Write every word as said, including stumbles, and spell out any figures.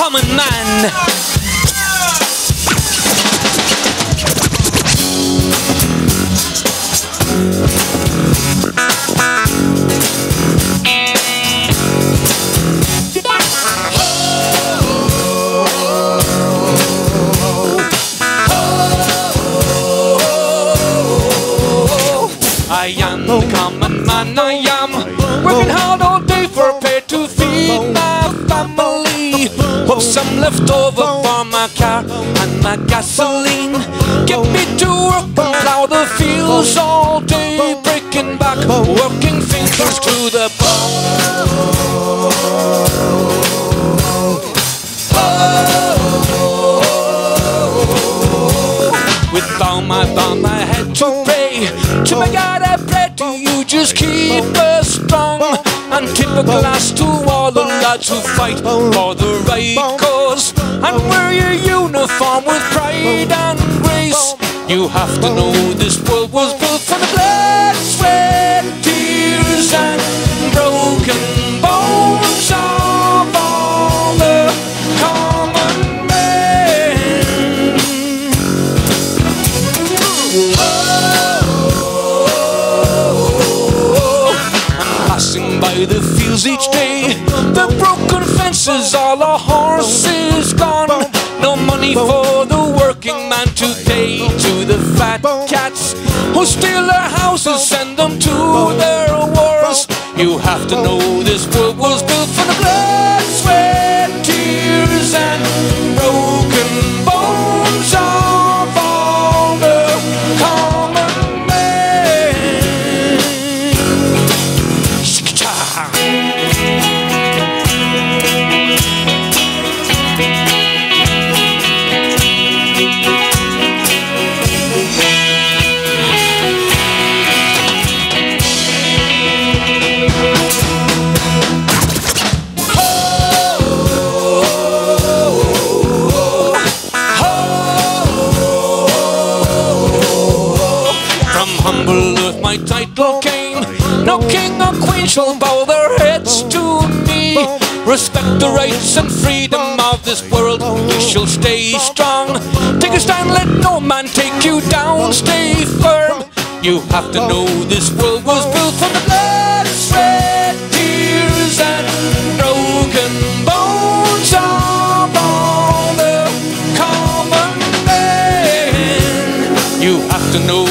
common man. I am the common man, I am working hard all day for pay to feed my family. Hope some left over for my car and my gasoline. Get me to work and plow the fields all day, breaking back, working fingers to the bone. With all my bomb I had to pray to my God, I pray to you, just keep us strong and tip a glass to all the lads who fight for the right cause and wear your uniform with pride and grace. You have to know this world was built for the blood, sweat, tears and broken bones of all the common men. By the fields each day, the broken fences, all the horses gone. No money for the working man to pay to the fat cats who steal their houses, send them to their wars. You have to know this world was built for the blood, sweat, tears and broken bones of all the common men. Humble earth my title came, no king or queen shall bow their heads to me. Respect the rights and freedom of this world, we shall stay strong. Take a stand, let no man take you down, stay firm. You have to know this world was built from the blood, sweat, tears and broken bones of all the common men. You have to know